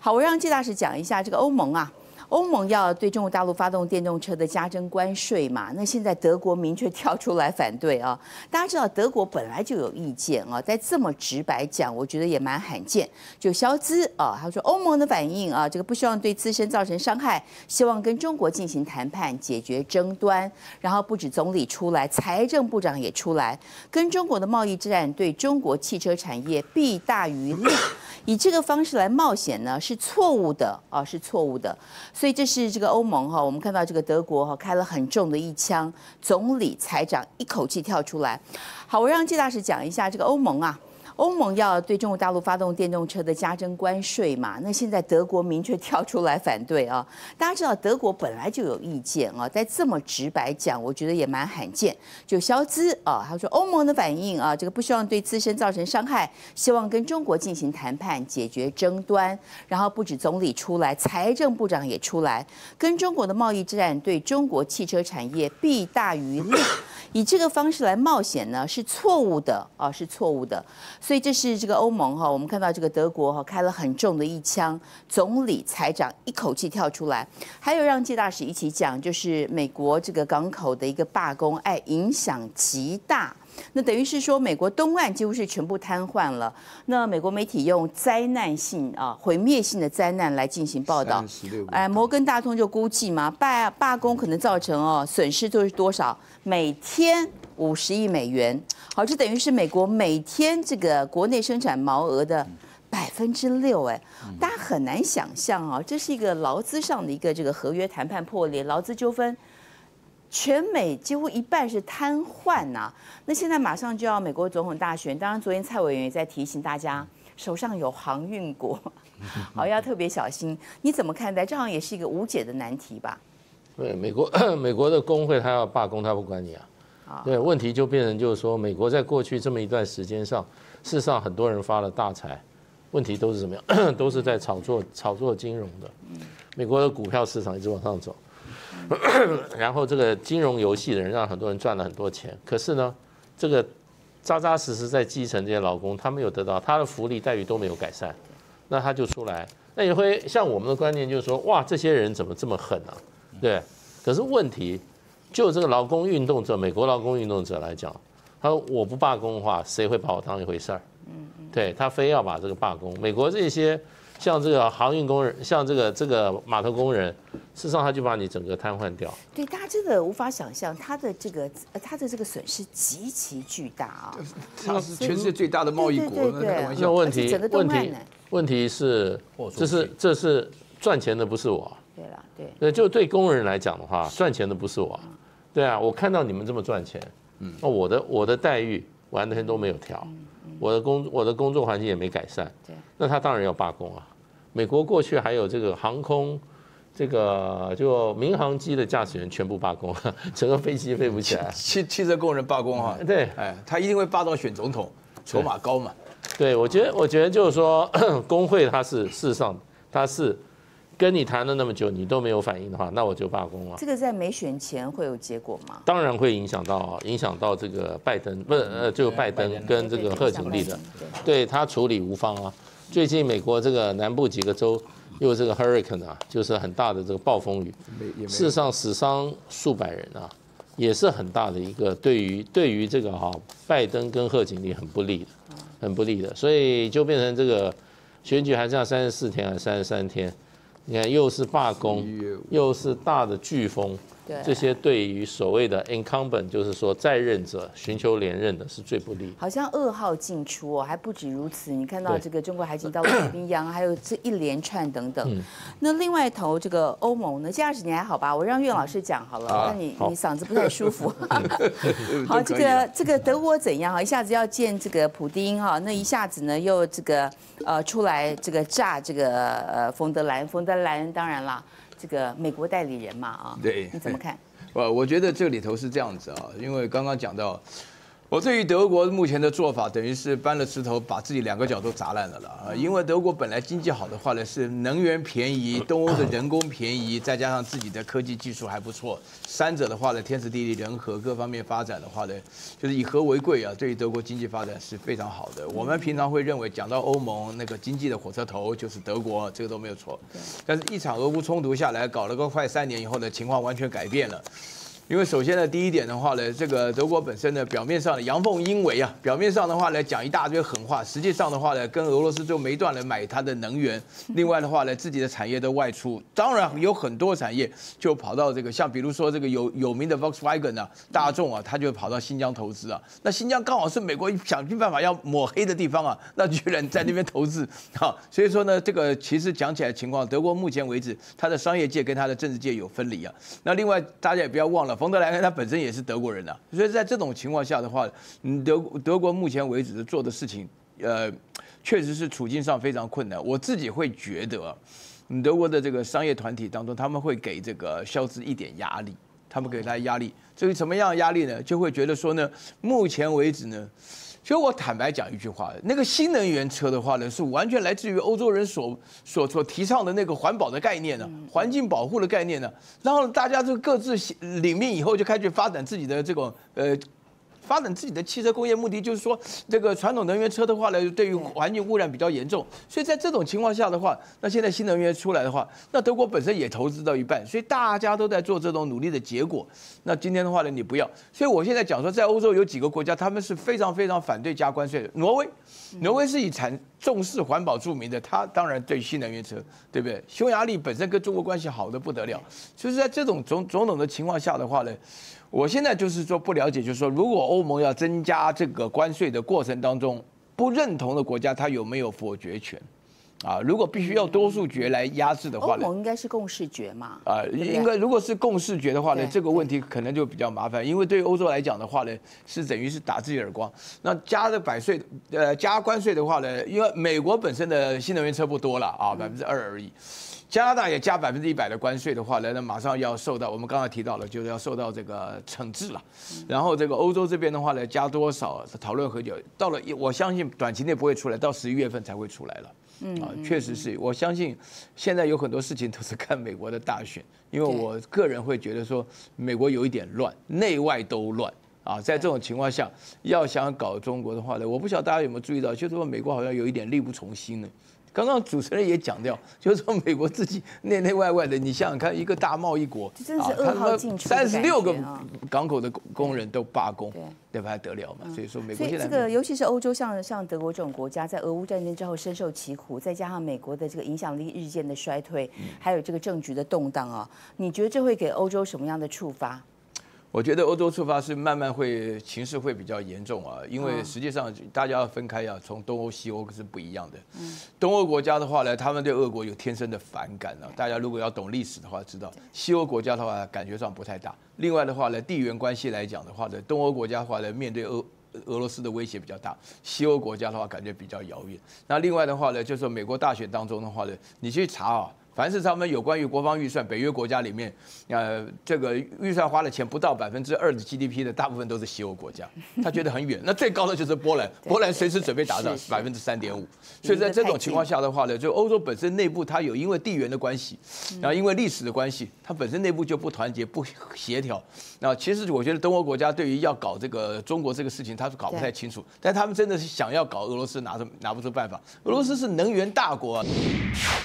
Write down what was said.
好，我让季大使讲一下这个欧盟啊。欧盟要对中国大陆发动电动车的加征关税嘛？那现在德国明确跳出来反对啊！大家知道德国本来就有意见啊，在这么直白讲，我觉得也蛮罕见。就肖兹啊，他说欧盟的反应啊，这个不希望对自身造成伤害，希望跟中国进行谈判解决争端。然后不止总理出来，财政部长也出来，跟中国的贸易战对中国汽车产业弊大于利。以这个方式来冒险呢，是错误的啊，是错误的。所以这是这个欧盟哈，我们看到这个德国哈开了很重的一枪，总理、财长一口气跳出来。好，我让季大使讲一下这个欧盟啊。欧盟要对中国大陆发动电动车的加征关税嘛？那现在德国明确跳出来反对啊！大家知道德国本来就有意见啊，在这么直白讲，我觉得也蛮罕见。就肖兹啊，他说欧盟的反应啊，这个不希望对自身造成伤害，希望跟中国进行谈判解决争端。然后不止总理出来，财政部长也出来，跟中国的贸易战对中国汽车产业弊大于利。以这个方式来冒险呢，是错误的啊，是错误的。所以这是这个欧盟哈，我们看到这个德国哈开了很重的一枪，总理、财长一口气跳出来。还有让季大使一起讲，就是美国这个港口的一个罢工，影响极大。那等于是说，美国东岸几乎是全部瘫痪了。那美国媒体用灾难性啊、毁灭性的灾难来进行报道。摩根大通就估计嘛，罢工可能造成损失就是多少？每天50亿美元。好，这等于是美国每天这个国内生产毛额的6%，大家很难想象啊，这是一个劳资上的一个这个合约谈判破裂，劳资纠纷。全美几乎一半是瘫痪呐、那现在马上就要美国总统大选，当然昨天蔡委员也在提醒大家，手上有航运国，好要特别小心。你怎么看待？这好像也是一个无解的难题吧？ 对，美国的工会他要罢工，他不管你啊。对，问题就变成就是说，美国在过去这么一段时间上，事实上很多人发了大财，问题都是怎么样？都是在炒作金融的。美国的股票市场一直往上走。然后这个金融游戏的人让很多人赚了很多钱，可是呢，这个扎扎实实在基层这些劳工，他没有得到他的福利待遇都没有改善，那他就出来，那也会像我们的观念就是说，哇，这些人怎么这么狠啊？对，可是问题就这个劳工运动者，美国劳工运动者来讲，他说我不罢工的话，谁会把我当一回事儿？对他非要把这个罢工，美国这些。像这个航运工人，像这个码头工人，事实上他就把你整个瘫痪掉。 对，大家真的无法想象他的这个损失极其巨大啊！ 他是全世界最大的贸易国，开玩笑。 那问题是，这是赚钱的不是我。 对了， 对，就对工人来讲的话，赚钱的不是我。对啊，我看到你们这么赚钱，那我的待遇完全都没有调。我的工作环境也没改善，那他当然要罢工啊。美国过去还有这个航空，这个就民航机的驾驶员全部罢工，整个飞机飞不起来。 汽车工人罢工哈， 对， 他一定会罢到选总统，筹码高嘛。 对，我觉得就是说，工会它是事实上它是跟你谈了那么久，你都没有反应的话，那我就罢工了。 这个在没选前会有结果吗？ 当然会影响到这个拜登，不是就拜登跟这个贺锦丽的，对他处理无方啊。最近美国这个南部几个州又这个 hurricane 啊，就是很大的这个暴风雨，事实上死伤数百人啊，也是很大的一个对于这个拜登跟贺锦丽很不利的，所以就变成这个选举还剩下34天还是33天。你看，又是罢工，又是大的飓风，这些对于所谓的 incumbent， 就是说在任者寻求连任的是最不利。 好像2号进出还不止如此。你看到这个中国海警到太平洋，还有这一连串等等。那另外一头这个欧盟呢，驾驶你还好吧？我让岳老师讲好了，那你嗓子不太舒服。好，这个德国怎样？一下子要见这个普丁哈，那一下子呢又这个出来这个炸这个冯德莱恩当然啦，这个美国代理人嘛啊， 对， 你怎么看？ 我觉得这里头是这样子啊，因为刚刚讲到， 我对于德国目前的做法，等于是搬了石头，把自己2个脚都砸烂了啦。因为德国本来经济好的话呢，是能源便宜，东欧的人工便宜，再加上自己的科技技术还不错，三者的话呢，天时地利人和各方面发展的话呢，就是以和为贵啊，对于德国经济发展是非常好的。我们平常会认为讲到欧盟那个经济的火车头就是德国，这个都没有错。但是一场俄乌冲突下来，搞了个快3年以后呢，情况完全改变了。因为首先呢，第一点的话呢，这个德国本身呢，表面上的阳奉阴违啊，表面上的话呢讲一大堆狠话，实际上的话呢，跟俄罗斯就没断了买它的能源。另外的话呢，自己的产业都外出，当然有很多产业就跑到这个，像比如说这个有名的 Volkswagen 啊，大众啊，他就跑到新疆投资啊。那新疆刚好是美国想尽办法要抹黑的地方啊，那居然在那边投资啊。所以说呢，这个其实讲起来情况，德国目前为止，它的商业界跟它的政治界有分离啊。那另外大家也不要忘了。冯德莱恩他本身也是德国人啊，所以在这种情况下的话，德国目前为止做的事情，确实是处境上非常困难。我自己会觉得，德国的这个商业团体当中，他们会给这个肖兹一点压力，他们给他压力，至于什么样的压力呢？就会觉得说呢，目前为止呢。其实我坦白讲一句话，那个新能源车的话呢，是完全来自于欧洲人所提倡的那个环保的概念呢，环境保护的概念呢。然后大家就各自领命以后，就开始发展自己的这种发展自己的汽车工业，目的就是说，这个传统能源车的话呢，对于环境污染比较严重，所以在这种情况下的话，那现在新能源出来的话，那德国本身也投资到一半，所以大家都在做这种努力的结果。那今天的话呢，你不要，所以我现在讲说，在欧洲有几个国家，他们是非常非常反对加关税的。挪威是以重视环保著名的，他当然对新能源车，对不对？匈牙利本身跟中国关系好的不得了，就是在这种种种的情况下的话呢。我现在就是说不了解，就是说，如果欧盟要增加这个关税的过程当中，不认同的国家，它有没有否决权？啊，如果必须要多数决来压制的话， 欧盟应该是共识决嘛？ 应该如果是共识决的话呢，这个问题可能就比较麻烦，因为对于欧洲来讲的话呢，是等于是打自己耳光。那加的加关税的话呢，因为美国本身的新能源车不多了啊，2%而已。加拿大也加100%的关税的话呢，那马上要受到我们刚才提到了，就是要受到这个惩治了。然后这个欧洲这边的话呢，加多少讨论很久，到了我相信短期内不会出来，到11月份才会出来了。确实是我相信现在有很多事情都是看美国的大选，因为我个人会觉得说美国有一点乱，内外都乱。啊，在这种情况下，要想搞中国的话呢，我不晓得大家有没有注意到，就是说美国好像有一点力不从心了。刚刚主持人也讲掉，就是说美国自己内内外外的，你想想看，一个大贸易国， 真的是2号进出 ，36个港口的工人都罢工，对吧？还得了嘛？所以说美国现在这个，尤其是欧洲像德国这种国家，在俄乌战争之后深受其苦，再加上美国的这个影响力日渐的衰退，还有这个政局的动荡啊，你觉得这会给欧洲什么样的触发？ 我觉得欧洲触发是慢慢情势会比较严重啊，因为实际上大家要分开啊，从东欧西欧是不一样的。东欧国家的话呢，他们对俄国有天生的反感啊。大家如果要懂历史的话，知道西欧国家的话感觉上不太大。另外的话呢，地缘关系来讲的话呢，东欧国家的话呢，面对俄罗斯的威胁比较大，西欧国家的话感觉比较遥远。那另外的话呢，就是说美国大选当中的话呢，你去查啊。凡是他们有关于国防预算，北约国家里面，这个预算花的钱不到2%的 GDP 的，大部分都是西欧国家，他觉得很远。那最高的就是波兰，波兰随时准备达到3.5%。所以在这种情况下的话呢，就欧洲本身内部它有因为地缘的关系，然后因为历史的关系，它本身内部就不团结、不协调。那其实我觉得东欧国家对于要搞这个中国这个事情，他是搞不太清楚，但他们真的是想要搞俄罗斯，拿不出办法。俄罗斯是能源大国啊。